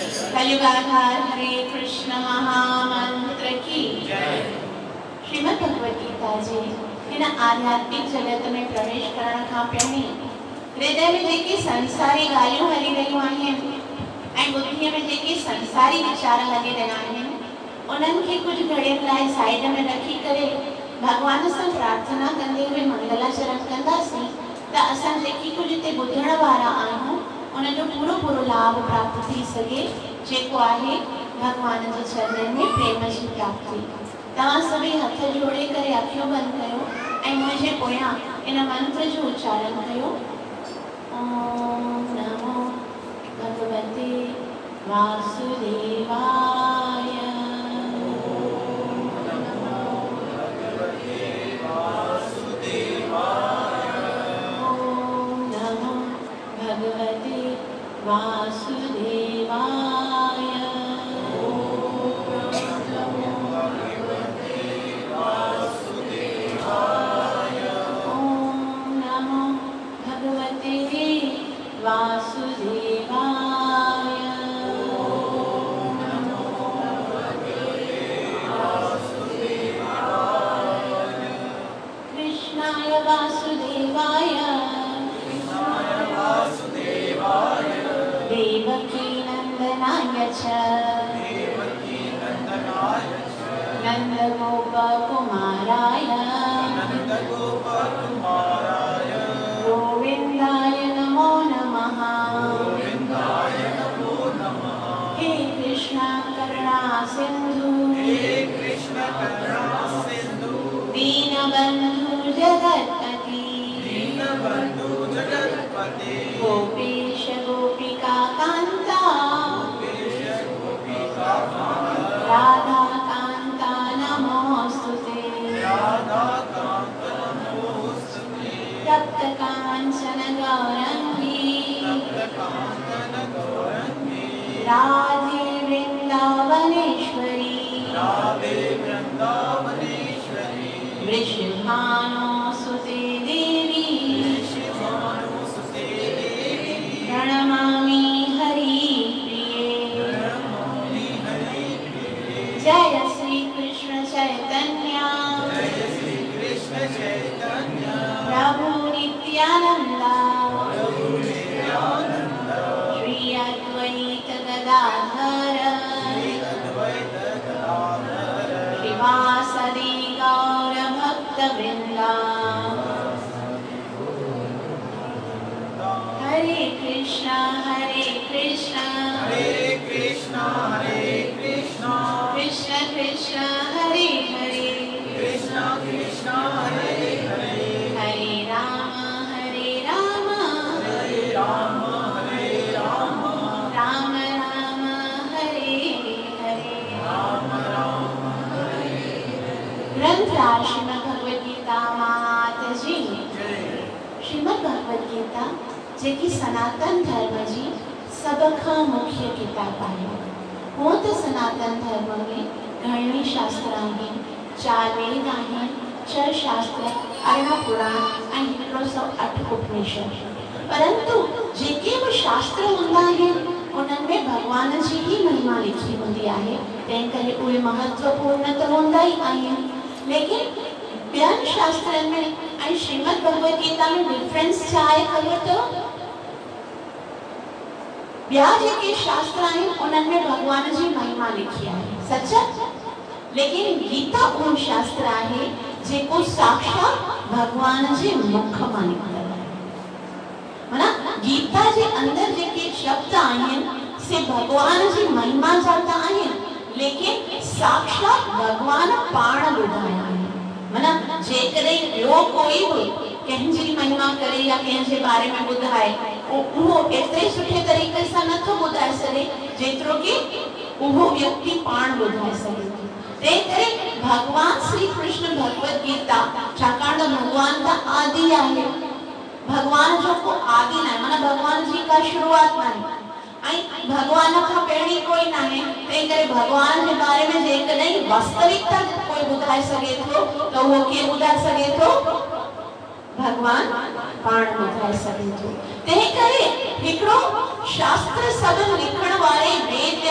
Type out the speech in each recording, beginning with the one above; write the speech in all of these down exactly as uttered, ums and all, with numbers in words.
कलियुगाधार हरे कृष्ण महामंत्र की जय। श्रीमद् भगवद गीता जी इन आध्यात्मिक जगत में प्रवेश करण खां पहिरीं हृदय में जेके संसारी ॻाल्हियूं हली रहियूं आहिनि ऐं बुद्धीअ में जेके संसारी वीचार हली रहिया आहिनि उन्हनि खे कुझु घड़ियुनि लाइ साइड में रखी करे भगवान सां प्रार्थना कंदे हुए मंगलाचरण कंदासीं त असां जेकी कुझु हिते ॿुधण वारा आहियूं उनजो पूरो पूरो लाभ प्राप्त थी सके, जेको आहे भगवान जे चरणनि में प्रेम जी प्राप्ति। तव्हां सभई हथ जोड़े करे अखियूं बंदि कयो ऐं मुंहिंजे पोयां इन मंत्र जो उच्चारण कयो। ओम नमो भगवते वासुदेवाय। ओम नमो भगवते वासुदेवाय। ओम नमो भगवते वासुदेवाय। कृष्णाय वासुदेवाय देवकी नंदनाय च नंदगोपकुमाराय गोविंदाय नमो नमः। हे कृष्ण करुणा सिंधु दीनबंधु जगत्पति गोपीश गोपिका कांता राधा कांता नमोस्तुते। तप्त कांचन गौरंगी राधे वृंदावनेश्वरी वृषभानुसुते देवी प्रणमामि हरिप्रिये। जय श्री कृष्ण चैतन्य प्रभु नित्यानंद श्री अद्वैत गदाधर श्रीवासदि गौर भक्तवृंदा। हरे कृष्णा हरे कृष्णा हरे कृष्णा हरे कृष्णा कृष्ण कृष्ण हरे हरे कृष्णा कृष्णा हरे हरे हरे राम हरे राम हरे राम हरे राम राम राम हरे हरे राम राम हरे ग्रंथ श्रीमद् भगवद गीता मात जी। श्रीमद् भगवद गीता जेकी सनातन धर्म जी सब खां मुख्य किताब आहे। हूअं त सनातन धर्म में घणई शास्त्र आहिनि, चार वेद आहिनि, छह शास्त्र, अरिड़हं पुराण ऐं हिकिड़ो सौ अठ उपनिषद। परंतु जेके बि शास्त्र हूंदा आहिनि उन्हनि में भगवान जी ही महिमा लिखी हूंदी आहे, तंहिं करे उहे महत्वपूर्ण त हूंदा ई आहिनि। लेकिन ॿियनि शास्त्रनि में ऐं श्रीमद् भगवद गीता में डिफरेंस छा आहे ख़बर अथव? ॿिया जेके शास्त्र आहिनि उन्हनि में भगवान जी महिमा लिखी आहे, सच। लेकिन गीता उहो शास्त्र आहे जेको साक्षात भगवान जे मुख मां निकितल आहे। माना गीता जे अंदर जेके शब्द आहिनि से भगवान जी महिमा जा त आहिनि, लेकिन साक्षात भगवान पाण ॿुधाया आहिनि। माना जेकॾहिं ॿियो कोई बि कंहिंजी महिमा करे या कंहिंजे बारे में ॿुधाए उहो एतिरे सुठे तरीक़े सां नथो ॿुधाए सघे जेतिरो कि उहो व्यक्ति पाण ॿुधाए सघे। तंहिं करे भगवान श्री कृष्ण भगवद गीता छाकाणि भगवान त आदि आहे, भगवान जो को आदि न आहे, माना भगवान जी का शुरुआत न आहे ऐं भगवान खां पहिरीं कोई न आहे। तंहिं करे भगवान जे बारे में जेकॾहिं वास्तविकता कोई ॿुधाए सघे थो त उहो कीअं ॿुधाए सघे थो? भगवान पाण ॿुधाए सघे थो। तंहिं करे हिकिड़ो शास्त्र सब लिखण वारे वेद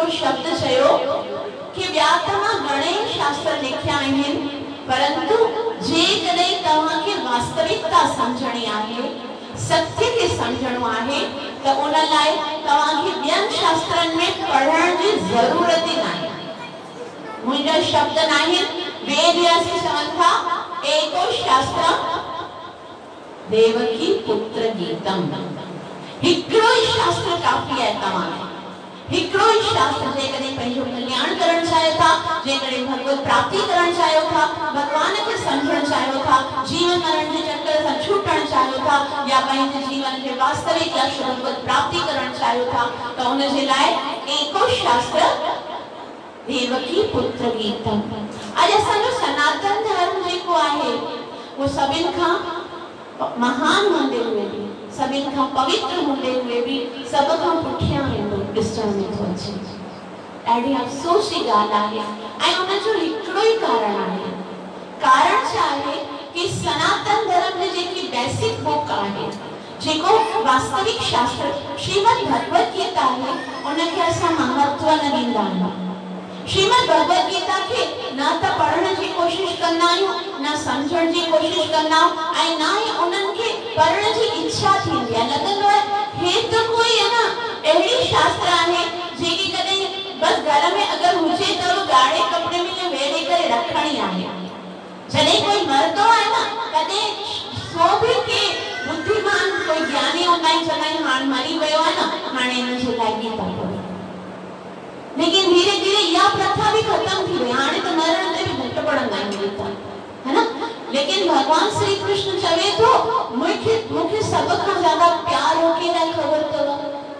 हिकिड़ो शब्द चयो कि ॿिया तव्हां घणे शास्त्र लिखिया आहिनि, परंतु जेकॾहिं तव्हांखे वास्तविकता सम्झणी आहे, सत्य खे सम्झणो आहे, त उन लाइ तव्हांखे ॿियनि शास्त्रनि में पढ़ण जी ज़रूरत ई नाहे। मुंहिंजा शब्द नाहिनि, वेद व्यासी चवनि था एको शास्त्र देवकी पुत्र गीतम। हिकिड़ो ई शास्त्र काफ़ी आहे तव्हांखे। हिकिड़ो ई शास्त्र जेकॾहिं पंहिंजो कल्याण करणु चाहियो था, जेकॾहिं भगवत प्राप्ति करणु चाहियो था, भगवान खे सम्झणु चाहियो था, जीवन मरण जे चक्कर सां छूटणु चाहियो था, या पंहिंजे जीवन खे वास्तविक लक्ष्य भगवत प्राप्ति करणु चाहियो था, त उन जे लाइ एको शास्त्र देवकी पुत्र गीतम। अॼु असांजो सनातन धर्म जेको आहे वो सभिनि खां महान हूंदे हुए भी, सभिनि खां पवित्र हूंदे हुए भी सभ खां पुठियां वेंदो ॾिसण में थो अचे। ॾाढी अफ़सोस जी ॻाल्हि आहे ऐं उन जो हिकिड़ो ई कारण आहे। कारण छा आहे कि सनातन धर्म जी जेकी बेसिक बुक आहे, जेको वास्तविक शास्त्र श्रीमद् भगवत गीता आहे, उनखे असां महत्व न ॾींदा आहियूं। श्रीमद् भगवत गीता के न त पढ़ण जी कोशिश कंदा आहियूं, न समझण जी कोशिश कंदा आहियूं, ऐं न ई उन्हनि खे पढ़ण जी इच्छा थींदी आहे। लॻंदो आहे हे त कोई है ना अहिड़ी शास्त्र आहे जेकी कॾहिं बस घर में अगर हुजे त ॻाढ़े कपिड़े में वेड़े करे रखणी आहे। जॾहिं कोई मरदो आहे न, कॾहिं सो बि के बुद्धिमान कोई ज्ञानी हूंदा आहिनि, चवंदा आहिनि हाणे मरी वियो आहे न, हाणे हिन जे लाइ गीता पढ़ो। लेकिन धीरे धीरे यह प्रथा भी खत्म थी गई। हाणे तो मरण ते भी घट पढ़ंदा आहिनि गीता, है ना। लेकिन भगवान श्री कृष्ण चवे तो मुखे मुखे सब खां ज्यादा प्यार होके ना खबर तव।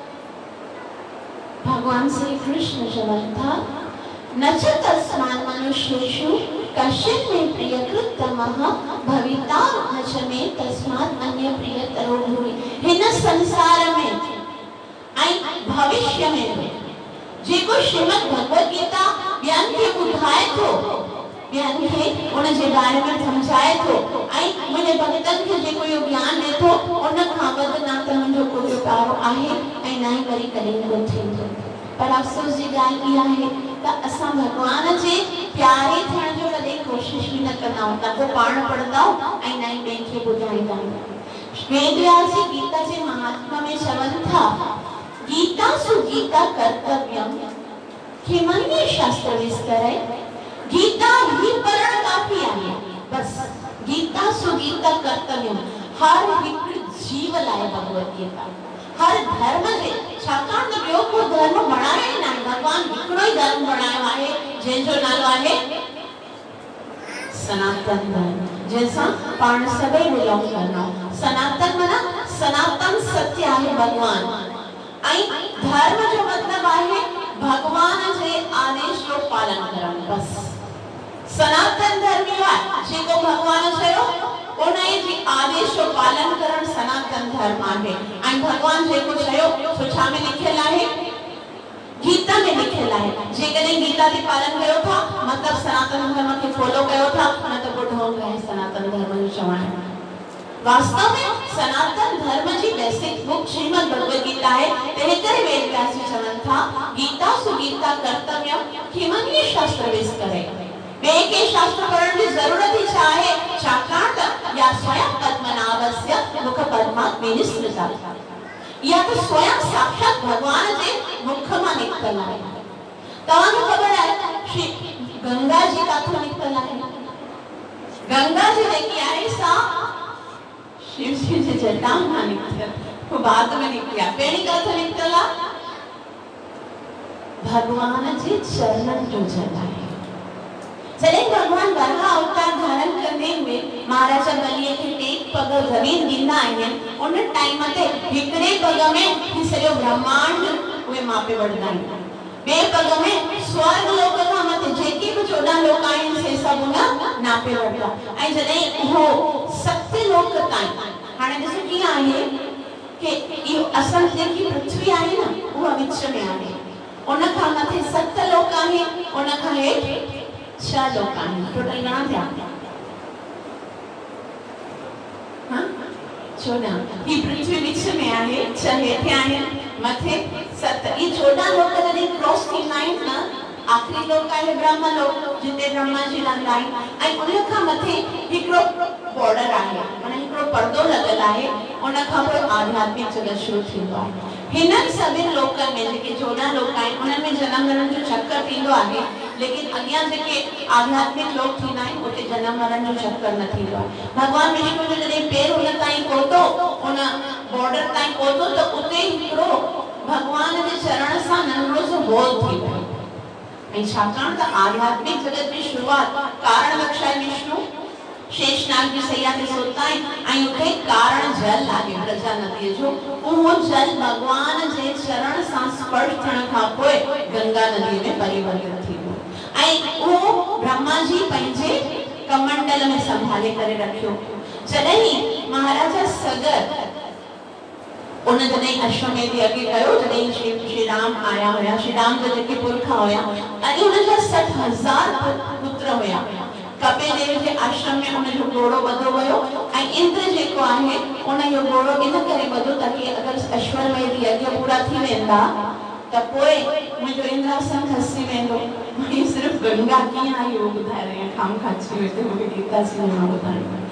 भगवान श्री कृष्ण चवनि था न च तस्मान् मनुष्येषु कश्चित् मे प्रियकृतमः भविता न च मे तस्मात् अन्य प्रियतरो भूरि। हिन संसार में ऐं भविष्य में जेको श्रीमद् भगवत गीता ॿियनि खे ॿुधाए थो, ॿियनि खे उन जे बारे में समझाए थो, ऐं मुंहिंजे भक्तनि खे जेको इहो ज्ञान ॾे थो, उन खां वधि न त मुंहिंजो कोई प्यारो आहे ऐं न ई वरी कॾहिं को थींदो। पर अफ़सोस जी ॻाल्हि इहा आहे त असां भॻवान जे प्यारे थियण जो कॾहिं कोशिश बि न कंदा आहियूं, न को पाण पढ़ंदा आहियूं ऐं न ई ॿियनि खे ॿुधाईंदा आहियूं। वेद व्यासी गीता जे महात्मा में चवनि था गीता सु गीता कर्तव्यम किमन्य शास्त्र विस्तरे। गीता ही पढ़ण काफी आहे, बस गीता सु गीता कर्तव्यम। हर हिकु जीव लाइ भगवत गीता, हर धर्म जे, छाकाणि त ॿियो को धर्म बणायो ई नाहे। भगवान हिकिड़ो ई धर्म बणायो आहे जंहिंजो नालो आहे सनातन धर्म, जंहिंसां पाण सभई बिलोंग कंदा। सनातन माना सनातन सत्य आहे भगवान, ऐं धर्म जो मतलब आहे भगवान जे आदेश जो पालन करणु। बस सनातन धर्म आहे जेको भगवान चयो उन जे आदेश जो पालन करणु सनातन धर्म आहे। ऐं भगवान जेको चयो सो छा में लिखियल आहे? गीता में लिखियल आहे। जेकॾहिं गीता जो पालन कयो था मतलब सनातन धर्म खे फॉलो कयो था, न त पोइ ढोंग आहे सनातन धर्म जो चवणु। वास्तव में सनातन धर्म जी बेसिक बुक श्रीमद् भगवत गीता है। तंहिं करे वेद व्यासी चवनि था गीता सु गीता कर्तव्यम किमन्य शास्त्र विस्तरे। ॿिए के शास्त्र पढ़ण जी ज़रूरत ई छा आहे? छाकाणि त या स्वयं पद्मनाभस्य मुख पद्मात् निस्सृता। या तो स्वयं साक्षात भगवान जे मुख मां निकतल आहे। तव्हांखे ख़बर आहे श्री गंगा जी काथों निकतल आहे? गंगा जी जेकी आहे सा शिव जी जे जटा मां निकतल, वो बाद में निकलिया। पहिरीं काथों निकतल आहे? भगवान जे चरणन जो जल आहे। जॾहिं भगवान वराह अवतार धारण कंदे हुए महाराजा बलीअ खे टेक पग ज़मीन ॾींदा आहिनि, उन टाइम ते हिकिड़े पग में ही सॼो ब्रह्मांड उहे मापे वठंदा आहिनि, ॿिए पग में स्वर्ग लोक खां मथे जेके बि चोॾहं लोक आहिनि से सभु उन नापे वठंदा। ऐं जॾहिं उहो सत्य लोक ताईं, हाणे ॾिसो कीअं आहे कि इहो असल जेकी पृथ्वी आहे न उहा विच में आहे, उन खां मथे सत लोक आहे, उन खां हेठि छह लोक आहिनि। टोटल घणा थिया? हाँ चोॾहं। ही पृथ्वी विच में आहे, छह हेठि आहिनि, मथे सत ये चोॾहं लोक जॾहिं क्रॉस थींदा आहिनि न, आखिरी लोक आहे ब्रह्म लोक जिते ब्रह्मा जी रहंदा आहिनि ऐं उन खां मथे हिकिड़ो बॉर्डर आहे, माना हिकिड़ो पर्दो लॻल आहे, उन खां पोइ आध्यात्मिक जगत शुरू थींदो आहे। हिननि सभिनि लोकनि में जेके चोॾहं लोक आहिनि उन्हनि में जनम मरण जो चक्कर थींदो आहे, लेकिन अॻियां जेके आध्यात्मिक लोक थींदा आहिनि उते जनम मरण जो चक्कर न थींदो आहे। भगवान विष्णु जो जॾहिं पेर उन ताईं पहुतो, उन बॉर्डर ताईं पहुतो त उते हिकिड़ो भगवान जे चरण सां नंढड़ो सो होल थी वियो। ऐं छाकाणि त आध्यात्मिक जगत जी शुरूआत कारण लक्षाय विष्णु शेषनाग जी सैया ते सोता है ऐं उते कारण जल आहे प्रजा नदीअ जो, उहो जल भगवान जे चरण सां स्पर्श थियण खां पोइ गंगा नदीअ में परिवर्तित थी वियो ऐं उहो ब्रह्मा जी पंहिंजे कमंडल में संभाले करे रखियो। जॾहिं महाराजा सगर उन जॾहिं अश्वमेध यज्ञ कयो, जॾहिं श्री श्री राम आया हुया, श्री राम जो जेके पुरखा हुया ऐं उनजा सठ हज़ार पुत्र हुया। कपिल देव जे आश्रम में उन जो घोड़ो बधो वियो ऐं इंद्र जेको आहे उन जो घोड़ो इन करे बधो ताकि अगरि अश्वमेध यज्ञ पूरा थी वेंदा त पोइ मुंहिंजो इंद्रासन खसी वेंदो। मुंहिंजी सिर्फ़ गंगा कीअं आई उहो ॿुधाए रही आहियां, खाम खाची वेठे मूंखे गीता जी महिमा ॿुधाइणी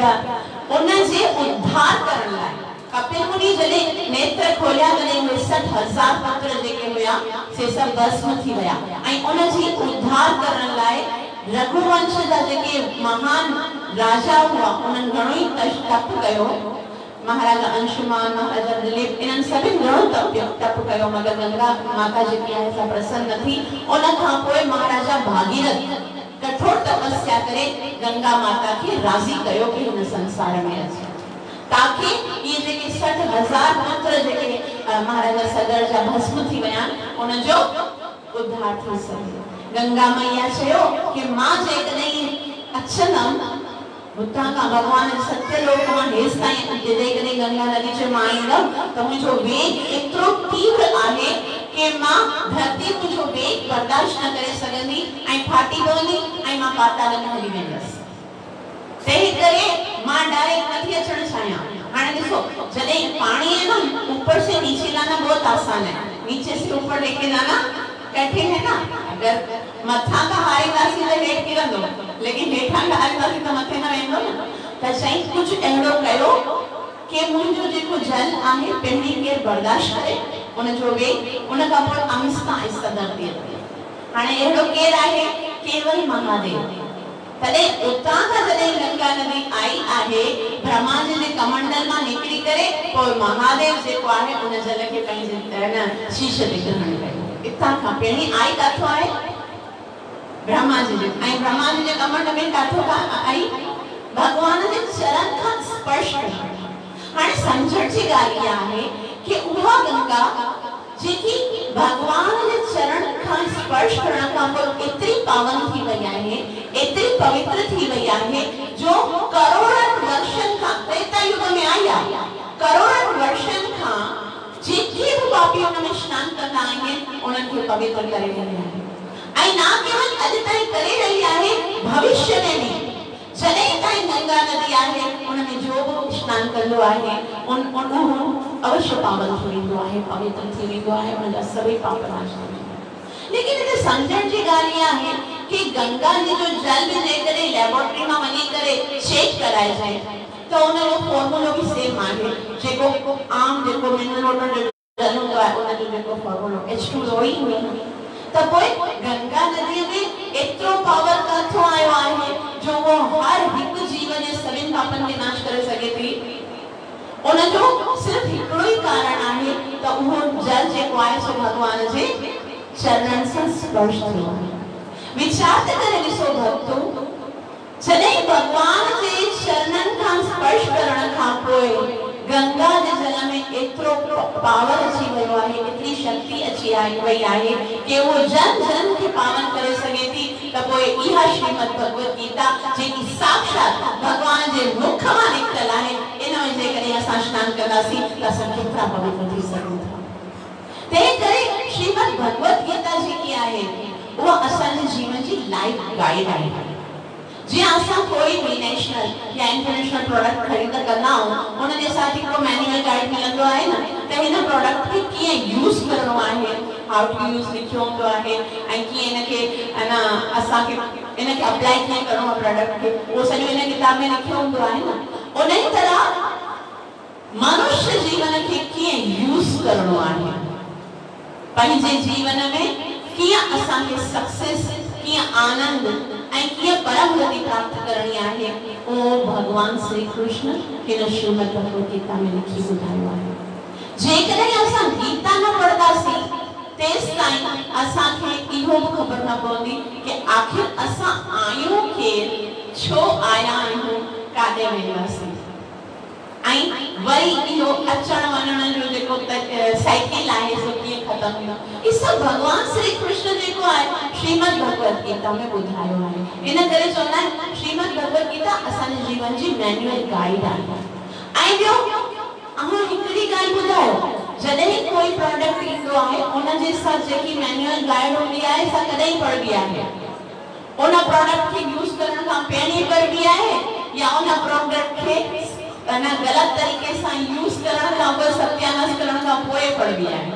त उन जे उद्धार करण लाइ कपिल मुनि जॾहिं नेत्र खोलिया तॾहिं उहे सठ हज़ार पुत्र जेके हुया से सभु भस्म थी विया ऐं उन जी उद्धार करण लाइ रघुवंश जा जेके महान राजा हुआ उन्हनि घणो ई तप कयो। महाराजा अंशुमान, महाराजा दिलीप, इन्हनि सभिनि घणो तप तप कयो, मगर गंगा माता जेकी आहे सा प्रसन्न थी। उन खां पोइ महाराजा भागीरथ कठोर तपस्या करे गंगा माता खे राज़ी कयो कि हिन संसार में अचे ताकि ये जेके सठ हज़ार पुत्र जेके महाराजा सगर जा भस्म थी विया उन जो उद्धार थी सके। गंगा मैया चयो कि मां जेकॾहिं अचंदमि हुतां खां भगवान सत्य लोक मां हेस ताईं जेकॾहिं गंगा नदी जे मां ईंदमि त मुंहिंजो वेग एतिरो तीव्र आहे कि मां धरती मुंहिंजो वेग बर्दाश्त न करे सघंदी ऐं फाटी पवंदी ऐं मां पाताल में हली वेंदसि। तंहिं करे मां डायरेक्ट नथी अचणु चाहियां। हाणे ॾिसो, जॾहिं पाणी है ना ऊपर से नीचे लाना बहुत आसान है, नीचे से ऊपर लेके जाना कठिन है ना। अगर मथा का हारी दासी ले हेठ किरंदो, लेकिन हेठा का हारी दासी तो मथे ना वेंदो ना। त सही कुछ अहिड़ो कयो कि मुंहिंजो जेको जल आहे पहिरीं केर बर्दाश्त करे उन जो वेग उन खां पोइ आहिस्ता आहिस्ता धरती ते। हाणे अहिड़ो केर आहे? केवल महादेव। तॾहिं उतां खां जॾहिं गंगा नदी आई आहे ब्रह्मा जी जे कमंडल मां निकिरी करे पोइ महादेव जेको आहे उन जल खे पंहिंजे न शीश ते ग्रहण कयो। इतां खां पहिरीं आई काथो आहे? ब्रह्मा जी जे ऐं ब्रह्मा जी जे कमंडल में काथो आई? भगवान जे चरण खां स्पर्श कयो। हाणे सम्झण जी ॻाल्हि इहा आहे कि उहा गंगा जेकी भगवान जे चरण खां स्पर्श करण खां पोइ एतिरी पावन थी वई आहे, एतिरी पवित्र थी वई आहे जो करोड़नि वर्षनि खां त्रेता युग में आई आहे। करोड़नि वर्षनि खां जेके बि पापी उन में स्नान कंदा आहिनि उन्हनि खे पवित्र करे रही आहे ऐं न केवल अॼु ताईं करे रही आहे, भविष्य में भी जॾहिं ताईं गंगा नदी आहे उन में जो बि स्नान कंदो आहे उन उन अवश्य पावन थी वेंदो आहे, पवित्र थी वेंदो आहे, उनजा सभई पाप नाश थी वेंदा आहिनि। लेकिन हिते सम्झण जी ॻाल्हि इहा आहे कि गंगा जी जो जल बि जेकॾहिं लेबोरेटरी मां वञी करे चेक कराइजे त उन जो फॉर्मूलो बि सेम आहे जेको आम जेको मिनरल वाटर जो जल हूंदो आहे उन जो जेको फॉर्मूलो एच टू ओ ई हूंदो। त पोइ गंगा नदीअ में एतिरो पावर काथो आयो आहे जो वो हर हिकु जीव जे सभिनि पापनि खे नाश करे सघे थी? उन जो सिर्फ हिकिड़ो ई कारण आहे त उहो जल जेको आहे सो भगवान जे चरणनि सां स्पर्श थियो आहे। विचार करे ॾिसो भक्तो, जॾहिं भगवान जे चरणनि खां स्पर्श करण खां पोइ गंगा जे जल में एतिरो पावर अची वियो आहे, एतिरी शक्ति अची आई वई आहे कि वो जन जन खे पावन करे सघे थी। त पोइ इहा श्रीमद भगवत गीता जेकी साक्षात भगवान जे मुख मां निकतल आहे, इन में जेकॾहिं असां स्नान कंदासीं त असां केतिरा पवित्र थी सघूं था। तंहिं करे श्रीमद भगवत गीता जेकी आहे उहा असांजे जीवन जी लाइफ गाइड आहे। जी असां कोई भी नेशनल या इंटरनेशनल प्रोडक्ट खरीद करना हो उन जे साथ हिकिड़ो मैनुअल गाइड मिलंदो आहे न त हिन प्रोडक्ट खे कीअं यूज़ करणो आहे, हाउ टू यूज़ लिखियो हूंदो आहे ऐं कीअं हिनखे अन असांखे हिनखे अप्लाई कीअं करणो आहे प्रोडक्ट खे, उहो सॼो हिन किताब में लिखियो हूंदो आहे न। उन ई तरह मनुष्य जीवन खे कीअं यूज़ करणो आहे, पंहिंजे जीवन में कीअं असांखे सक्सेस, कीअं आनंद ऐं कीअं परम गति प्राप्त करणी आहे, उहो भगवान श्री कृष्ण हिन श्रीमद् भगवद गीता में लिखी ॿुधायो आहे। जेकॾहिं असां गीता न पढ़ंदासीं तेसि ताईं असांखे इहो बि ख़बर न पवंदी कि आख़िर असां आहियूं केरु, छो आया आहियूं, काॾे वेंदासीं। ऐं वरी इहो अचण वञण जो जेको साइकिल आहे सो कीअं ख़तम थींदो, ई सभु भगवान श्री कृष्ण जेको आहे श्रीमद् भगवद गीता में ॿुधायो आहे। इन करे चवंदा आहिनि श्रीमद् भगवद गीता असांजे जीवन जी मैनुअल गाइड आहे। ऐं ॿियो अहां हिकिड़ी ॻाल्हि ॿुधायो, जॾहिं कोई प्रोडक्ट ईंदो आहे उन जे साथ जेकी मैनुअल गाइड हूंदी आहे सा कॾहिं पढ़बी आहे, उन प्रोडक्ट खे यूज़ करण खां पहिरीं पढ़बी आहे या उन प्रोडक्ट खे अना गलत तरीके से यूज करण का पोइ सत्यानाश करण का पोइ पढ़बी आहे,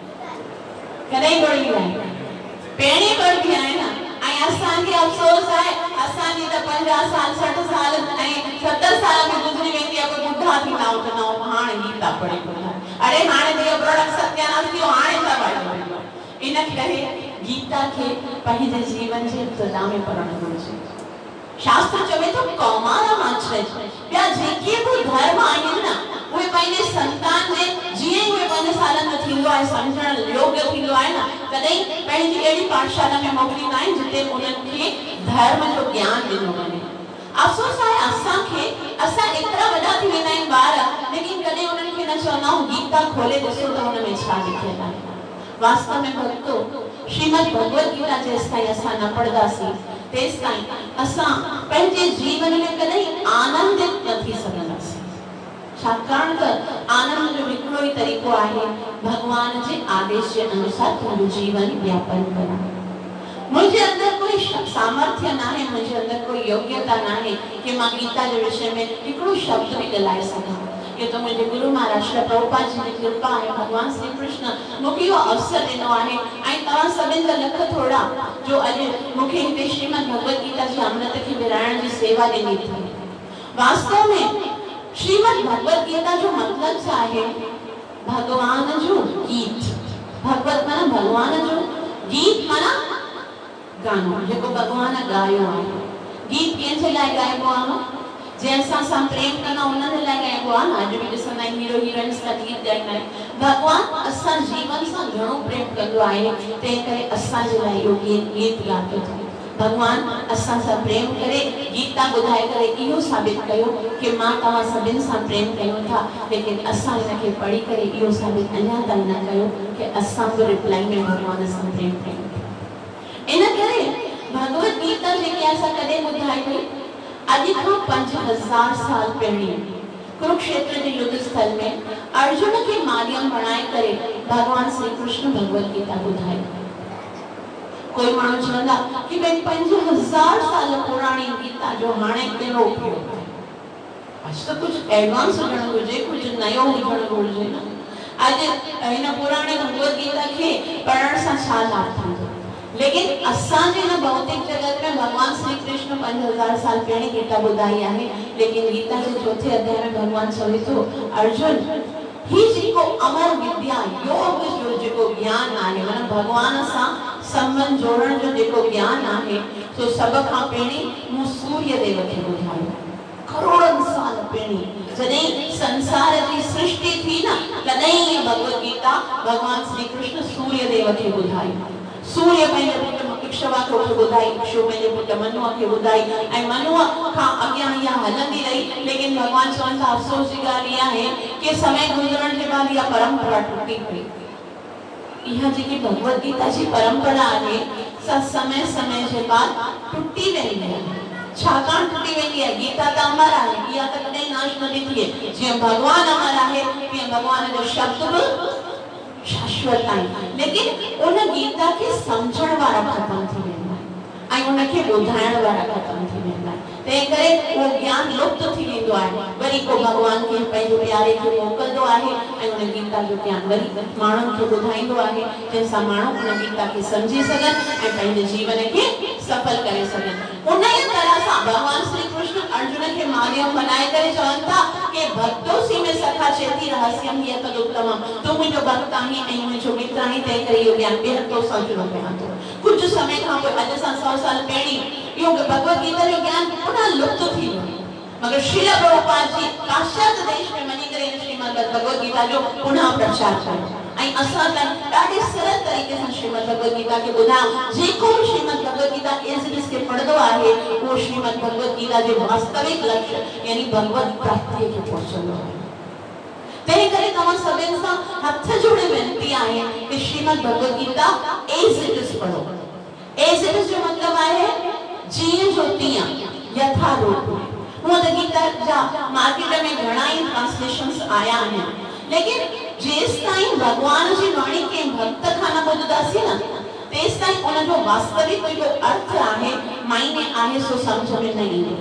कॾहिं पढ़बी आहे, पहिरीं पढ़बी आहे न। ऐं असांखे अफ़सोस आहे असांजी त पंजाह साल सठ साल ऐं सत्तर साल में गुज़री वेंदी आहे, कोई ॿुढा थींदा आहियूं त न हाणे गीता पढ़ी ॿुधा, अरे हाणे जो प्रोडक्ट सत्यानाश थियो हाणे छा पढ़ो। इन करे गीता खे पंहिंजे जीवन जे इब्तिदा में पढ़णु घुरिजे। शास्त्र चवे तो कौमारम आचरज, ॿिया जेके बि धर्म आहिनि न उहे पंहिंजे संतान जे जीअं ई उहे पंज सालनि में थींदो आहे सम्झण योग्य थींदो आहे न तॾहिं पंहिंजी अहिड़ी पाठशाला में मोकिलींदा आहिनि जिते उन्हनि खे धर्म जो ज्ञान ॾिनो वञे। अफ़सोस आहे असांखे असां एतिरा वॾा थी वेंदा आहिनि ॿार, लेकिन कॾहिं उन्हनि खे न चवंदा आहियूं गीता खोले ॾिसो त हुन में छा लिखियलु आहे। वास्तव में भक्तो श्रीमद् भगवद गीता जेसि ताईं असां न पढ़ंदासीं तेसि ताईं असां पंहिंजे जीवन में कॾहिं आनंदित न थी सघंदासीं। छाकाणि त आनंद जो हिकिड़ो ई तरीक़ो आहे भगवान जे आदेश जे अनुसार पंहिंजो जीवन यापन करणु। मुझे अंदर कोई सामर्थ्य ना है, मुझे अंदर कोई योग्यता ना है कि मां गीता के विषय में हिकिड़ो शब्द भी ॻाल्हाए सघां। ये तो मुझे गुरु महाराज श्री प्रभुपाद जी की कृपा है, भगवान श्री कृष्ण मूंखे इहो अवसर ॾिनो आहे ऐं तव्हां सभिनि जा लख थोड़ा जो अॼु मूंखे हिते श्रीमद् भगवद गीता जी अमृत खे विराइण जी सेवा ॾिनी थी। वास्तव में श्रीमद् भगवद गीता जो मतलब छा आहे? भगवान जो गीत। भगवत माना भगवान जो, गीत माना गानो जेको भगवान गायो आहे। गीत कंहिंजे लाइ ॻाइबो आहे? जंहिंसां असां प्रेम कंदा उन्हनि लाइ ॻाइबो आहे न। अॼु बि ॾिसंदा आहियूं हीरो हीरोइन्स का गीत ॻाईंदा आहिनि। भगवान असां जीवन सां घणो प्रेम कंदो आहे, तंहिं करे असांजे लाइ इहो गीत गीत ॻातो अथई। भगवान असां सां प्रेम करे गीता ॿुधाए करे इहो साबित कयो कि मां तव्हां सभिनि सां प्रेम कयूं था, लेकिन असां हिनखे पढ़ी करे इहो साबित अञा ताईं न कयो कि असां बि रिप्लाई में भगवान सां प्रेम कयूं। इन करे भगवद गीता जेके असां कॾहिं ॿुधाई हुई, अॼु खां पंज हज़ार साल पहिरीं कुरुक्षेत्र के युद्ध स्थल में अर्जुन के माध्यम बनाए करे भगवान श्री कृष्ण भगवद गीता ॿुधाई। कोई माण्हू चवंदा कि भाई पंज हज़ार साल पुराणी गीता जो हाणे कहिड़ो उपयोग आहे? अॼु त कुझु एडवांस हुजणु घुरिजे, कुझु नयो हुजणु घुरिजे न। अॼु हिन पुराणे भगवद गीता खे पढ़ण सां छा लाभ थींदो? लेकिन असांजे हिन भौतिक जगत में भगवान श्री कृष्ण पंज हज़ार साल पहिरीं गीता ॿुधाई आहे, लेकिन गीता के चौथे अध्याय में भगवान चवे थो अर्जुन ही जेको अमर विद्या योग जो जेको ज्ञान आहे, माना भगवान सां संबंध जोड़ण जो जेको ज्ञान आहे, तो सब खां पहिरीं मूं सूर्य देव खे ॿुधायो। करोड़नि साल पहिरीं जॾहिं संसार जी सृष्टि थी न, तॾहिं भगवद गीता भगवान श्री कृष्ण सूर्य देव खे ॿुधाई। सूर्य पंहिंजे पुट इक्ष्वाकु खे ॿुधाई, इक्ष्व पंहिंजे पुट मनुअ खे ॿुधाई ऐं मनुअ खां अॻियां इहा हलंदी रही। लेकिन भगवान चवनि था अफ़सोस जी ॻाल्हि इहा आहे कि समय गुज़रण जे बाद इहा परंपरा टुटी पई। इहा जेकी भगवद गीता जी परंपरा आहे सा समय समय जे बाद टुटी वेंदी आहे। छाकाणि टुटी वेंदी आहे? गीता त अमर आहे, इहा त कॾहिं नाश न थी थिए। जीअं भगवान अमर आहे तीअं भगवान जो शब्द बि शाश्वत आहे, लेकिन उन गीता के समझण वारा खत्म थी वेंदा आहिनि। ऐं उनखे ॿुधाइण वारा ख़तम थी वेंदा आहिनि। तंहिं करे उहो ज्ञान लुप्त थी वेंदो आहे। वरी को भॻवान खे पंहिंजो प्यारे खे मोकिलंदो आहे ऐं उन गीता जो ज्ञान वरी माण्हुनि खे ॿुधाईंदो आहे, जंहिंसां माण्हू उन गीता खे सम्झी सघनि ऐं पंहिंजे जीवन खे सफल करे सघनि। उन ई तरह सां भॻवान श्री कृष्ण अर्जुन खे माध्यम बनाए करे चवनि था कि भक्तोसी में सखा चेती रहस्यम ये तदुत्तमम, तू मुंहिंजो भक्त आहीं ऐं मुंहिंजो मित्र आहीं, तंहिं करे इहो ज्ञान ॿियनि तो सम्झणो पिया थो। कुझु समय खां पोइ अॼु सां सौ साल पहिरीं इहो भगवत गीता जो ज्ञान पुनः लुप्त थी वियो, मगर श्रील प्रभुपाद जी पाश्चात्य देश में वञी करे श्रीमद भगवत गीता जो पुनः प्रचार कयो ऐं असां ताईं ॾाढे सरल तरीक़े सां श्रीमद भगवत गीता खे ॿुधायो। जेको बि Shrimad Bhagavad Gita as it is खे पढ़ंदो आहे उहो श्रीमद भगवत गीता जे वास्तविक लक्ष्य यानी भगवत प्राप्ति खे पहुचंदो आहे। तंहिं करे तव्हां सभिनि सां हथ जोड़े वेनिती आहे कि Shrimad Bhagavad Gita as it is पढ़ो। एज़ इट इज़ जो मतलब आहे जीअं जो तीअं, यथारूप। हूअं त गीता जा मार्केट में घणा ई ट्रांसलेशंस आया आहिनि, लेकिन जेस ताईं भगवान जी वाणी के भक्त खां न ॿुधंदासीं न तेस ताईं उन जो वास्तविक जो अर्थ आहे, मायने आहे, सो समझ में न ईंदो।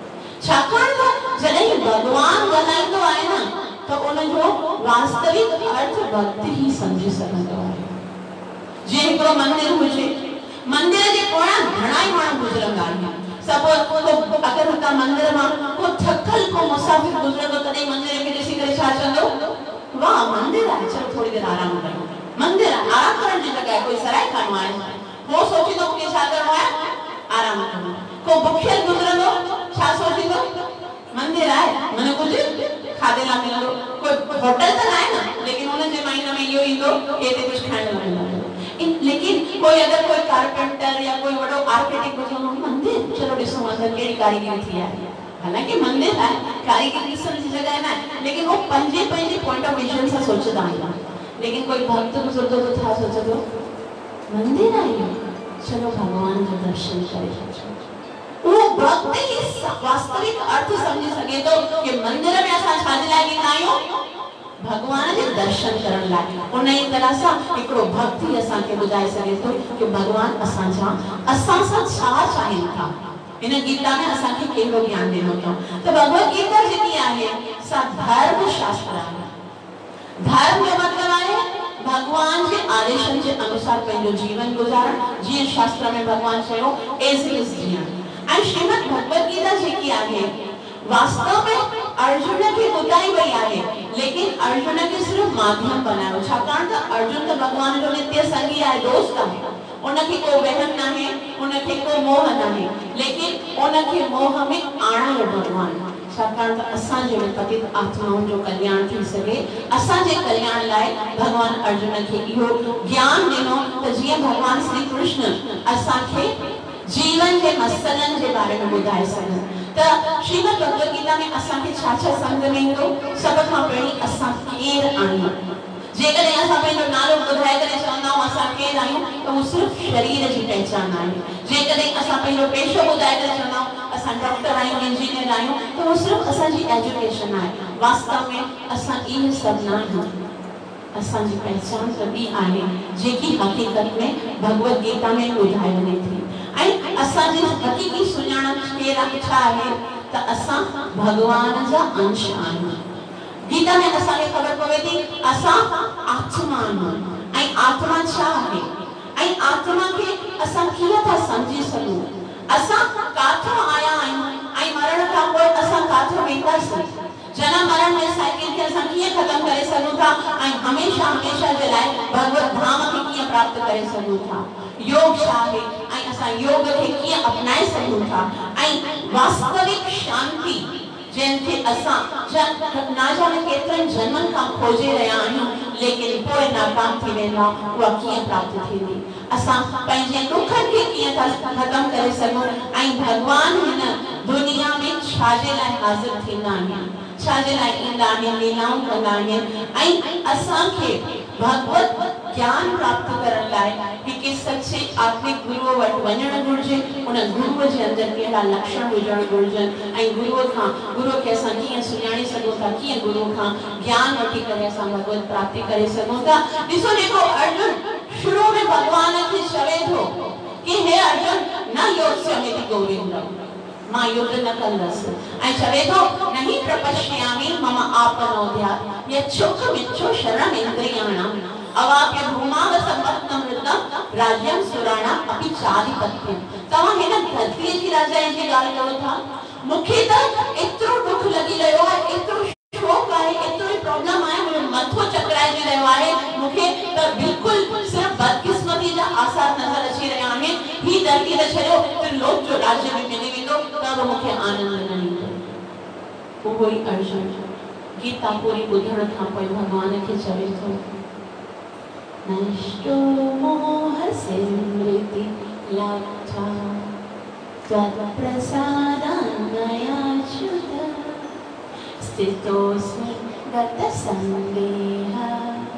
छाकाणि त जॾहिं भगवान ॻाल्हाईंदो आहे न त उन जो वास्तविक अर्थ भक्त ही समझी सघंदो आहे। जीअं हिकिड़ो मंदिर हुजे, मंदिर जे पोयां घणा ई माण्हू गुज़रंदा आहिनि। सपोज को अगर हुतां मंदिर मां को थकल को मुसाफ़िर गुज़रंदो तॾहिं मंदिर खे ॾिसी करे छा चवंदो, वाह मंदिर आहे, चलो थोड़ी देर आराम कयूं। मंदिर आहे, आराम करण जी जॻह कोई सराय कान आहे। वो सोचींदो मूंखे छा करणो आहे, आराम करणो। को बुखियल गुज़रंदो छा सोचींदो, मंदिर आहे मने कुझु खाधे लाइ मिलंदो। कोई होटल त आहे न, लेकिन उन जे माइंड में इहो ईंदो कि हिते कुझु खाइण लाइ मिलंदो। लेकिन कोई अगर कोई कारपेंटर या कोई वडो आर्किटेक्ट हुजो, मंदिर चलो ॾिसो अंदर कहिड़ी कारीगरी थी आहे। हालांकि मंदिर आहे, कारीगरी ॾिसण जी जॻह न आहे, लेकिन वो पंहिंजे पंहिंजे पॉइंट ऑफ विजन सां सोचंदा आहिनि। लेकिन कोई भक्त गुज़रंदो त छा सोचंदो, मंदिर आहे चलो भगवान जो दर्शन करे अचूं। वो भक्त ही वास्तविक अर्थ समझी सके तो कि मंदिर में असां छा जे लाइ वेंदा आहियूं, भगवान के दर्शन करण लाइ। उन ई तरह सां हिकिड़ो भक्त ही असां खे ॿुधाए सघे थो कि भगवान असां जा असां सां छा चाहिनि था। इन गीता में असां खे कहिड़ो ज्ञान ॾिनो अथऊं त भगवत गीता जेकी आहे सा धर्म शास्त्र आहे। धर्म जो मतलब आहे भगवान के आदेशन के अनुसार पंहिंजो जीवन गुजारण, जीअं शास्त्र में भगवान चयो एज़ इट इज़ जीअण। ऐं श्रीमद भगवत गीता जेकी आहे वास्तव में अर्जुन के ॿुधाई वई आहे, लेकिन अर्जुन के सिर्फ माध्यम बनायो। छाकाणि त अर्जुन त भगवान जो नित्य संगी आहे, दोस्त आहे। उनखे को वहम न आहे, उनखे को मोह न आहे, लेकिन उनखे मोह में आणियो भगवान। छाकाणि त असां जे पतित आत्माउनि जो कल्याण थी सघे, असां जे कल्याण लाइ भगवान अर्जुन खे इहो ज्ञान ॾिनो त जीअं भगवान श्री कृष्ण असां खे जीवन के मसइलनि जे बारे में ॿुधाए सघनि। त श्रीमद भगवत गीता में असां खे छा छा सम्झ में ईंदो, सभ खां पहिरीं असां केरु आहियूं। जेकॾहिं असां पंहिंजो नालो ॿुधाए करे चवंदा आहियूं असां केरु आहियूं त उहो सिर्फ़ शरीर जी पहचान आहे। जेकॾहिं असां पंहिंजो पेशो ॿुधाए करे चवंदा आहियूं असां डॉक्टर आहियूं, इंजीनियर आहियूं, त उहो सिर्फ़ असांजी एजुकेशन आहे। वास्तव में असां इहे सभु न आहियूं। असांजी पहचान त ॿी आहे जेकी हक़ीक़त में भगवत गीता में ॿुधाई वञे थी। ऐं असांजी हक़ीक़ी सुञाणप केरु छा आहे त असां भगवान जा अंश आहियूं। गीता में असां खे ख़बर पवे थी असां आत्मा आहियूं। ऐं आत्मा छा आहे ऐं आत्मा खे असां कीअं था समझी सघूं। असां काथों आया आहियूं ऐं मरण खां पोइ असां काथों वेंदासीं। जन्म मरण में साइकिल खे असां कीअं ख़त्म करे सघूं था ऐं हमेशा हमेशा जे लाइ भगवत धाम खे कीअं प्राप्त करे सघूं था। योग छा आहे ऐं असां योग खे कीअं अपनाए सघूं था। ऐं वास्तविक शांति जंहिंखे असां ना जाने केतिरनि जन्मनि खां खोजे रहिया आहियूं, लेकिन पोइ नाकाम थी वेंदा, उहा कीअं प्राप्त थींदी। असां पंहिंजे दुखनि खे कीअं था ख़त्म करे सघूं ऐं भगवान हिन दुनिया में छा जे लाइ हाज़िर थींदा आहिनि, छा जे लाइ ईंदा आहिनि, लीलाऊं कंदा आहिनि। ऐं असांखे भगवत ज्ञान प्राप्त करण लाइ हिकु सचे आत्मिक गुरुअ वटि वञणु घुरिजे। उन गुरुअ जे अंदरि कहिड़ा लक्षण हुजणु घुरिजनि ऐं गुरुअ खां गुरुअ खे असां कीअं सुञाणे सघूं था, कीअं गुरुअ खां ज्ञान वठी करे असां भगवत प्राप्ति करे सघूं था। ॾिसो जेको अर्जुन शुरू में भगवान खे चवे थो कि हे अर्जुन न योर गोविंदम मां युद्ध न कंदस ऐं चवे थो नहीं प्रपश्यामि मम आपनोद्यात् यच्छुक मिच्छो शरण इंद्रियाणाम अवाप्य भूमाव संपत्तमृतम राज्यम सुराणाम अपि चाधिपत्यम। तव्हां हिन धरतीअ जी राजाई जी ॻाल्हि कयो था। मूंखे त एतिरो दुख लॻी रहियो आहे, एतिरो शोक आहे, एतिरो प्रॉब्लम आहे, मुंहिंजो मथो चकराइजी रहियो आहे। मूंखे त बिल्कुलु सिर्फ़ बदकिस्मती जा आसार नज़र अची रहिया आहिनि। ही धरती त छॾियो त्रिलोक जो राज्य बि मिली वेंदो त बि मूंखे आनंद न ईंदो। उहो ई अर्जुन गीता पूरी ॿुधण खां पोइ भॻवान खे चवे थो नष्टो मोह स्मृति लाक्षा त्वत्प्रसादान्मयाच्युत स्थितोऽस्मि गतसन्देहः।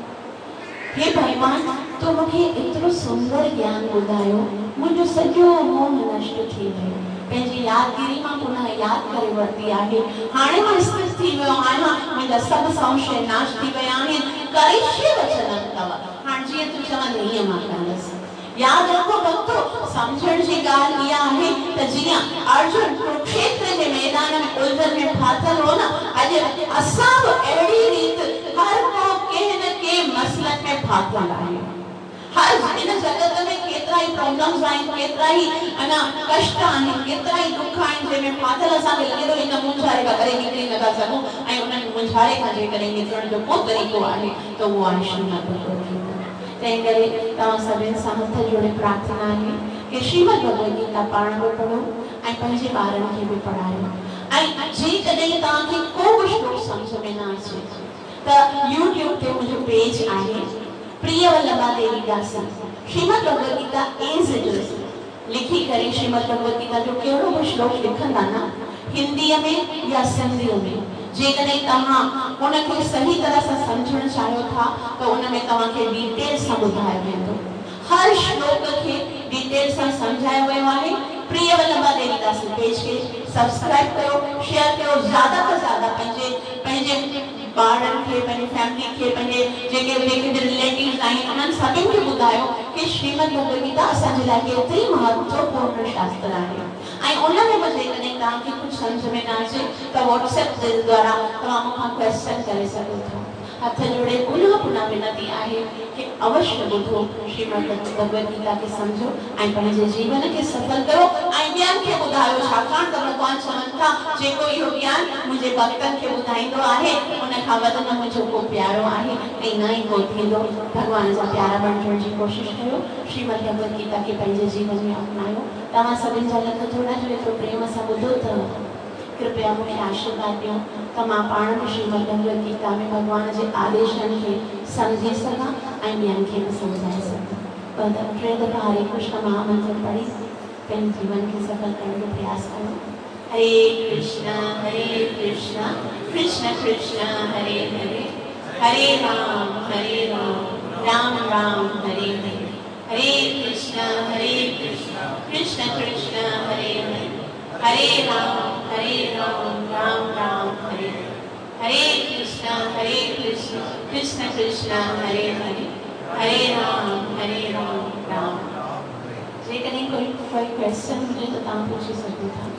हे भगवान तो मूंखे एतिरो सुंदर ज्ञान ॿुधायो, मुंहिंजो सॼो मोह नष्ट थी वियो, पंहिंजी यादगिरी मां पुनः यादि करे वरिती आहे। हाणे मां स्थित थी वियो आहियां, मुंहिंजा सभु संशय नाश थी विया आहिनि। करिष्ये वचनं तव, हाणे जीअं तूं चवंदी ईअं मां कंदसि। यादि रखो भक्तो, सम्झण जी ॻाल्हि इहा आहे त जीअं अर्जुन कुरुक्षेत्र जे मैदान में उलझन में फाथल हो न, अॼु असां बि अहिड़ी रीति हर को कंहिं न कंहिं मसइलनि में फाथल आहे। हर इन जगत में केतिरा ई प्रॉब्लम्स आहिनि, केतिरा ई अञा कष्ट आहिनि, केतिरा ई दुख आहिनि जंहिंमें फाथल असांखे लॻे थो इन मुंझारे खां करे निकिरी नथा सघूं ऐं उन्हनि मुंझारे खां जेकॾहिं निकिरण जो को तरीक़ो आहे त उहो आहे श्रीमद् भगवद गीता। तंहिं करे तव्हां सभिनि सां हथ जोड़े प्रार्थना आहे कि श्रीमद् भगवद गीता पाण बि पढ़ो ऐं पंहिंजे ॿारनि खे बि पढ़ायो। ऐं जेकॾहिं तव्हांखे को बि श्लोक सम्झ में न अचे त यूट्यूब ते मुंहिंजो पेज आहे प्रिय Vallabha Devi Dasi. Shrimad Bhagavad Gita as it is लिखी करे श्रीमद् भगवद गीता जो कहिड़ो बि श्लोक लिखंदा न, हिंदीअ में या सिंधीअ में, जेकॾहिं तव्हां उनखे सही तरह सां सम्झणु चाहियो था त उन में तव्हांखे डिटेल सां ॿुधायो वेंदो। हर श्लोक खे डिटेल सां सम्झायो वियो आहे। प्रिय वल्लभा देवी दासी पेज खे सब्सक्राइब कयो, शेयर कयो, ज़्यादा खां ज़्यादा पंहिंजे पंहिंजे ॿारनि खे, पंहिंजी फैमिली खे, पंहिंजे जेके जेके रिलेटिव्स आहिनि उन्हनि सभिनि खे ॿुधायो कि श्रीमद् भगवद गीता असांजे लाइ केतिरी महत्वपूर्ण शास्त्र आहे। ऐं उन में बि जेकॾहिं तव्हांखे कुझु सम्झ में न अचे त व्हाट्सएप जे द्वारा तव्हां मूंखां क्वेश्चन करे सघो था। हथ जोड़े पुनः पुनः विनती आहे कि अवश्य ॿुधो, श्रीमद् भगवद गीता खे सम्झो ऐं पंहिंजे जीवन खे सफल करो ऐं ॿियनि खे ॿुधायो। छाकाणि त भॻवान चवनि था जेको इहो ज्ञान मुंहिंजे भक्तनि खे ॿुधाईंदो आहे उन खां वधि न मुंहिंजो को प्यारो आहे ऐं न ई को थींदो। भॻवान जा प्यारा बणजण जी कोशिशि कयो, श्रीमद् भगवद गीता खे पंहिंजे जीवन में अपनायो। तव्हां सभिनि जा लख थोड़ा जो एतिरो प्रेम सां ॿुधो अथव, कृपया मूंखे आशीर्वाद ॾियो त मां पाण बि श्रीमद् भगवद गीता में भॻवान जे आदेशनि खे सम्झी सघां ऐं ॿियनि खे बि सम्झाए सघां। ॿ दफ़ा टे दफ़ा हरे कृष्ण महामंत्र पढ़ी पंहिंजे जीवन खे सफल करण जो प्रयास कयो। हरे कृष्ण हरे कृष्ण कृष्ण कृष्ण हरे हरे, हरे राम हरे राम राम राम हरे हरे, हरे कृष्ण हरे कृष्ण कृष्ण कृष्ण हरे हरे, हरे राम हरे राम राम राम हरे हरे, हरे कृष्ण हरे कृष्ण कृष्ण कृष्ण हरे हरे, हरे राम हरे राम राम राम। जेकॾहिं कोई कोई क्वेश्चन हुजे त तव्हां पुछी सघो था।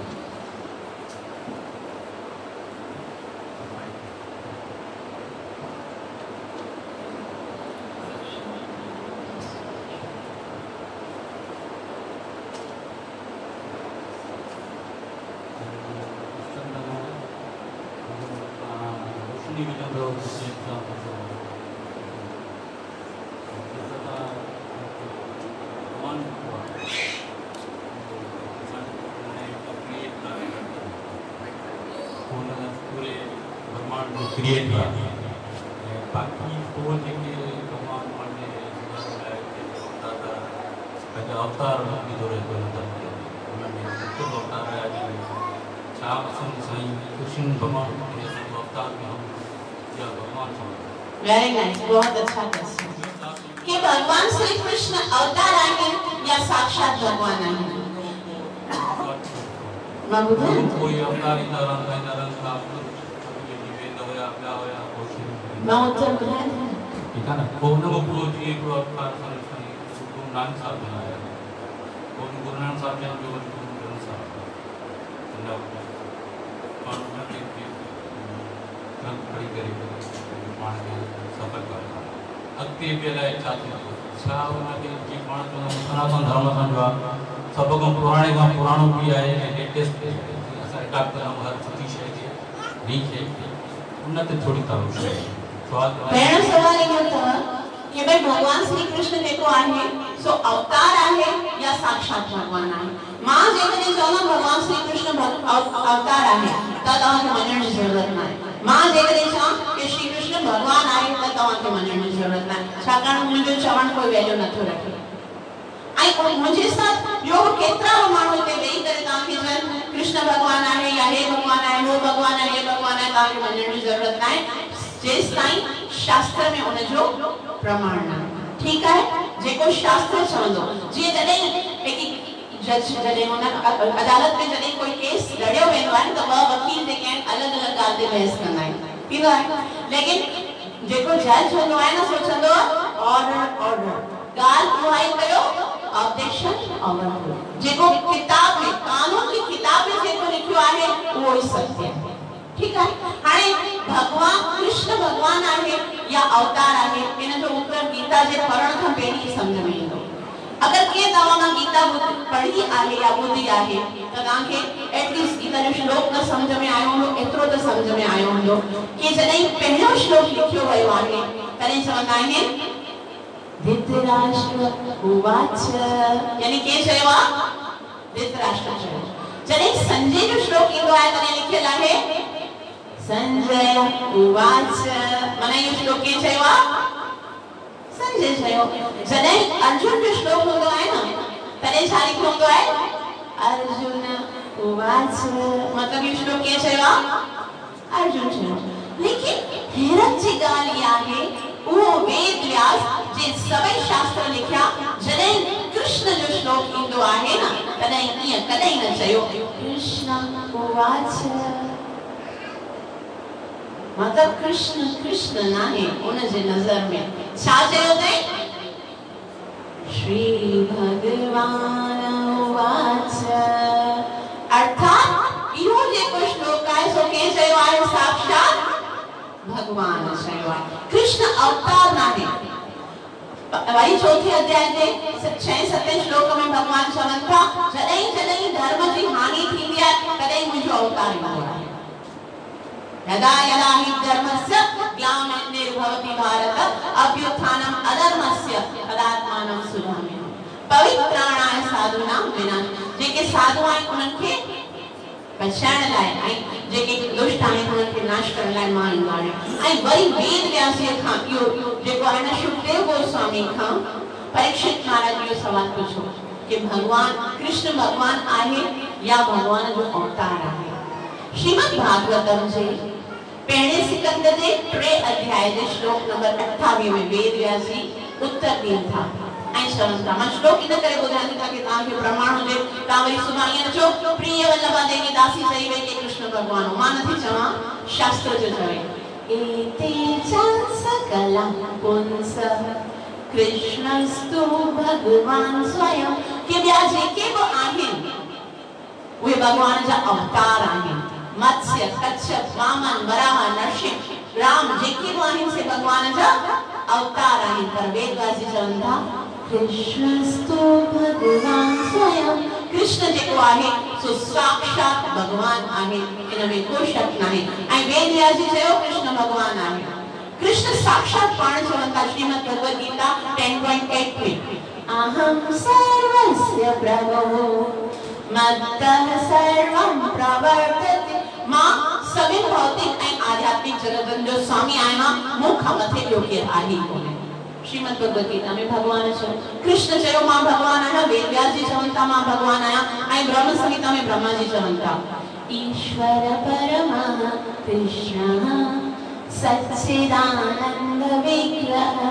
क्रिएट करा बाकी तो जेके भगवान पांडे पंहिंजा अवतार की दौरे को उन्होंने कुछ अवतार है छा असन साईं कृष्ण भगवान के अवतार में हम या भगवान वेरी नाइस, बहुत अच्छा क्वेश्चन कि भगवान श्री कृष्ण अवतार आए या साक्षात भगवान आए। मैं बुझाऊं कोई अवतार इधर रंग इधर रंग का मैं उत्तर बुझाऊं ठीक है ना। वो ना वो पूरा जी एक अवतार सारे सारे गुरु नानक साहब बनाया, वो गुरु नानक साहब ने जो गुरु ग्रंथ साहब और उनके ग्रंथ पढ़ी करे पाण खे सफ़र करणु अॻिते बि अलाए छा थींदो छा उनखे जीअं पाण चवंदा सनातन धर्म असांजो आहे सभ खां पुराणे खां पुराणो बि आहे ऐं लेटेस्ट बि आहे असां रिकॉर्ड कंदा आहियूं हर सुठी शइ खे ॿी शइ उन ते थोरी तरो पहिरियों सवाल इहो अथव कि भाई भगवान श्री कृष्ण जेको आहे सो अवतार आहे या साक्षात भगवान आहे मां जेकॾहिं चवंदमि भगवान श्री कृष्ण अवतार आहे त तव्हांखे मञण जी ज़रूरत न आहे मां जेकॾहिं चवां कि श्री कृष्ण भगवान आहे त तव्हांखे मञण जी ज़रूरत न आहे छाकाणि मुंहिंजो चवण कोई वैल्यू नथो रखे ऐं मुंहिंजे साथ ॿियो केतिरा माण्हू हिते वेही करे तव्हांखे चवनि कृष्ण भगवान आहे या हे भगवान आहे हो भगवान आहे हे भगवान आहे तव्हांखे मञण जी ज़रूरत न आहे जेस ताईं शास्त्र में उनजो प्रमाण न ठीक है जेको शास्त्र चवंदो जीअं जॾहिं हिकु जज जॾहिं हुन अदालत में जॾहिं कोई केस लड़ियो वेंदो आहे त ॿ वकील जेके आहिनि अलॻि अलॻि ॻाल्हि ते बहस कंदा आहिनि थींदो आहे लेकिन जेको जज हूंदो आहे न सोचंदो ऑर्डर ऑर्डर ॻाल्हि उहा ई कयो ऑब्जेक्शन ऑर्डर जेको किताब में कानून की किताब में जेको लिखियो आहे उहो ई सत्य आहे ठीक है हाणे भगवान कृष्ण भगवान आहे या अवतार आहे इन जो उत्तर गीता जे पढ़ण खां पहिरीं समझ में ईंदो अगर के तव्हां मां गीता पढ़ी आहे या ॿुधी आहे त तव्हांखे एटलीस्ट गीता जो श्लोक न समझ में आयो हूंदो एतिरो त समझ में आयो हूंदो कि जॾहिं पहिरियों श्लोक लिखियो वियो आहे तॾहिं चवंदा आहिनि धृतराष्ट्र उवाच यानी के चयो आहे धृतराष्ट्र चयो जॾहिं संजय जो श्लोक ईंदो आहे तॾहिं लिखियल आहे संजय उवाच माना इहो श्लोक के चयो आहे संजय चयो जॾहिं अर्जुन जो श्लोक हूंदो आहे न तॾहिं छा लिखियो हूंदो आहे अर्जुन उवाच मतलब इहो श्लोक के चयो आहे अर्जुन चयो लेकिन हैरत जी ॻाल्हि इहा आहे उहो वेद व्यास जे सभई शास्त्र लिखिया जॾहिं कृष्ण जो श्लोक ईंदो आहे न तॾहिं ईअं कॾहिं न चयो कृष्ण उवाच मतलब कृष्ण कृष्ण नाहे उन जे नजर में छा चयो अथई श्री भगवान उवाच अर्थात इहो जेको श्लोक आहे सो के चयो आहे साक्षात भगवान चयो आहे कृष्ण अवतार नाहे वही चौथे अध्याय के छह सते श्लोक में भगवान चवनि था जॾहिं जॾहिं धर्म जी हानि थींदी आहे तॾहिं मुंहिंजो अवतार ईंदो आहे यदा यदा हि धर्मस्य ग्लानिर्भवति भारत अभ्युत्थानम् अधर्मस्य तदात्मानं सुधाम्यहम् पवित्राणाय साधूनां विनाश जेके साधु आहिनि उन्हनि खे बचाइण लाइ ऐं जेके दुष्ट आहिनि उन्हनि खे नाश करण लाइ मां ईंदो आहियां ऐं वरी वेद व्यासीअ खां इहो जेको आहे न शुकदेव गोस्वामी खां परीक्षित महाराज इहो सवाल पुछो कि भगवान कृष्ण भगवान आहे या भगवान जो अवतार आहे श्रीमद् भागवतम जे पहिरें सिकंद जे टे अध्याय जे श्लोक नंबर अठावीह में वेद व्यासी उत्तर ॾियनि था ऐं चवनि था मां श्लोक इन करे ॿुधायां थी ताकि तव्हांखे प्रमाण हुजे तव्हां वरी सुभाणे ईअं न चओ प्रिय वल्लभा देवी दासी चई वई कि कृष्ण भगवान हो मां नथी चवां शास्त्र जो चवे एते च सकला पुंसः कृष्णस्तु भगवान स्वयं कि ॿिया जेके बि आहिनि उहे भगवान जा अवतार आहिनि मत्स्य कच्छप वामन वराह नरसिंह राम जेके बि आहिनि से भगवान जा अवतार आहिनि पर वेदवासी चवनि था कृष्णस्तु भगवान स्वयं कृष्ण जेको आहे सो साक्षात भगवान आहे इन में कोई शक नाहे ऐं वेदव्यासी चयो कृष्ण भगवान आहे कृष्ण साक्षात पाण चवनि था Shrimad Bhagavad Gita ten point eight में अहम सर्वस्य प्रभो मत्तः सर्वं प्रवर्तते मां सभी भौतिक ऐं आध्यात्मिक जगतनि जो स्वामी आहियां मूंखां मथे ॿियो केरु आहे ई कोन्हे श्रीमद् भगवद गीता में भगवान चयो कृष्ण चयो मां भगवान आहियां वेदव्यास जी चवनि था मां भगवान आहियां ऐं ब्रह्म संहिता में ब्रह्मा जी चवनि था ईश्वर परमः कृष्णः सच्चिदानंद विग्रह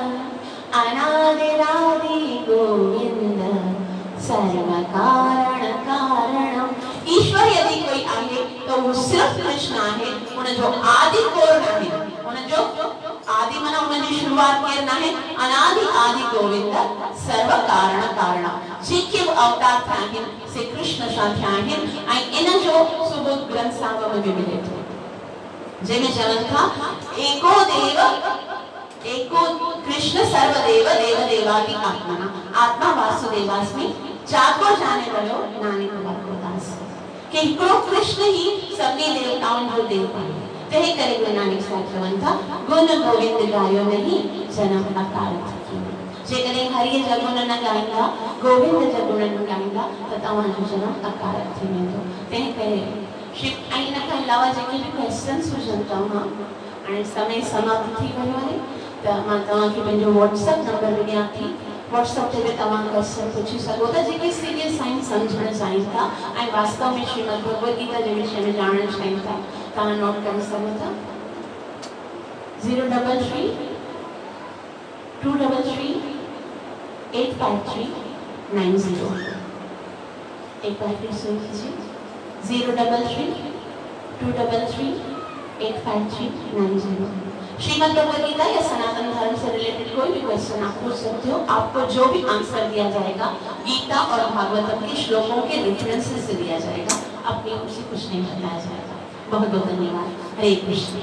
अनादिरादि गोविंद सर्व कारण कारणम ईश्वर यदि कोई आहे तो वो सिर्फ कृष्ण आहे उन जो आदि कोण आहे उन जो आदि मना उन्हें शुरुआत करना है अनादि आदि गोविंद सर्व कारण कारण जेके अवतार था है श्री कृष्ण साथ है आई इन जो सुबोध ग्रंथ साहब में मिले थे जेमे जवन था एको देव एको कृष्ण सर्वदेव देव देवादि आत्मना आत्मा वासुदेवास्मि जाको जाने वालो नानी को दास कि हिकड़ो कृष्ण ही सभी देवताओं जो देवता है तहे करे गुरु नानक साहब चवन था गुण गोविंद गायो नहीं जन्म अकाल थी जे करे हरि जगुण न गाइंदा गोविंद जगुण न गाइंदा त तवा जो जन्म अकाल थी वेंदो तहे करे शिव आई न का अलावा जेके भी क्वेश्चंस हुजन तवा हाणे समय समाप्त थी वयो आहे त मां तवा के पंहिंजो व्हाट्सएप नंबर ॾियां थी व्हाट्सएप ते तव्हां क्वेश्चन पूछी सघो था जेके सीरियस साइंस समझण चाहिनि था ऐं वास्तव में श्रीमद भगवद गीता जे विषय में ॼाणण चाहिनि था तव्हां नोट करे सघो था zero double three two double three eight five three nine zero एक बार फिर सुन लीजिए zero double three two double three eight five three nine zero Shrimad Bhagavad Gita या सनातन धर्म से रिलेटेड कोई भी क्वेश्चन आप पूछ सकते हो आपको जो भी आंसर दिया जाएगा गीता और भागवतम के श्लोकों के रेफरेंसेस से दिया जाएगा अपनी ओर से कुछ नहीं बताया जाएगा बहुत बहुत धन्यवाद हरे कृष्ण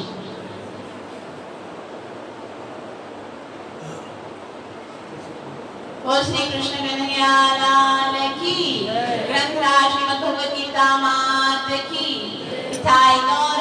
और श्री कृष्ण कन्हैया लाल की ग्रंथराज श्रीमद भगवद गीता मात की